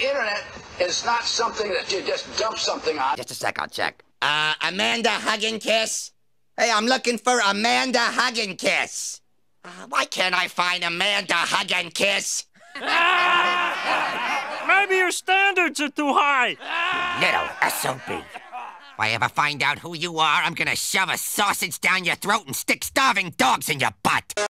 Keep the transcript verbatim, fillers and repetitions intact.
internet is not something that you just dump something on. Just a sec, I'll check. Uh, Amanda Hug and Kiss? Hey, I'm looking for Amanda Hug and Kiss. Uh, why can't I find Amanda Hug and Kiss? Maybe your standards are too high. Little S O B. If I ever find out who you are, I'm gonna shove a sausage down your throat and stick starving dogs in your butt.